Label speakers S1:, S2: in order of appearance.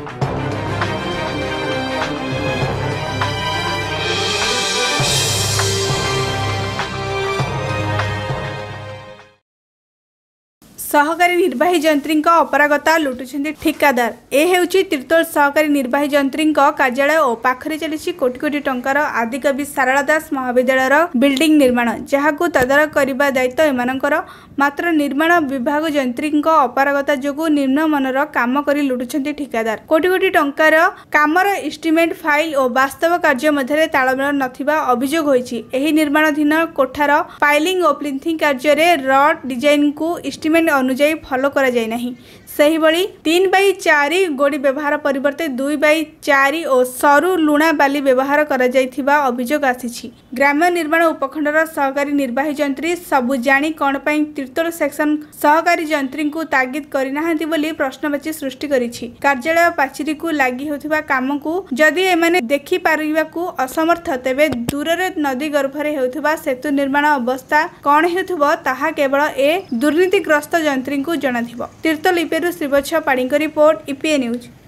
S1: सहकारी निर्वाही जंत्री अपरागता लुटुंट ठिकादार। ए हेउची तिर्तोल सहकारी निर्वाही जंत्री कार्यालय और पाखरे चली कोटी कोटी टंकार आदिकवि सारला दास महाविद्यालय बिल्डिंग निर्माण, जहां तदारख करने दायित्व एमानकर। मात्र निर्माण विभाग जंत्री अपरागता जो निम्न मनर काम कर लुटुंट ठिकादार। कोटी कोटी टंकार कामर एस्टिमेट फाइल और वास्तव कार्य मध्य तालमेल नथिबा अभियोग होईछि। एही निर्माणाधीन कोठार फाइलिंग और प्लिंथिंग कार्य रड डिजाइन को एस्टिमेट अनुजाई फॉलो करा जाय नहीं। सही बड़ी 3x4 गोड़ी व्यवहार परिवर्ते 2x4 और सरु लुणा बाली व्यवहार करा जायथिबा अभियोग आसीछि। ग्राम्य निर्माण उपखंडर सहकारी निर्वाही जंत्री सबु जानी कौन पई तिर्तोल सेक्शन सहकारी जंत्री को तागिद करिनाहांती बोली प्रश्नवाची सृष्टि करिछि। कार्यालय पाचिरी को लागि होथिबा काम को जदि एमाने देखि पारिबा को असमर्थ, तेबे दूररे नदी गर्भरे हेउथिबा सेतु निर्माण अवस्था कौन हेउथिबो ताहा केवल ए दुर्नीतिग्रस्त जंत्री को जणाथिबो। तिर्तोल श्रीवत्स पाड़ी रिपोर्ट, ईपीए न्यूज।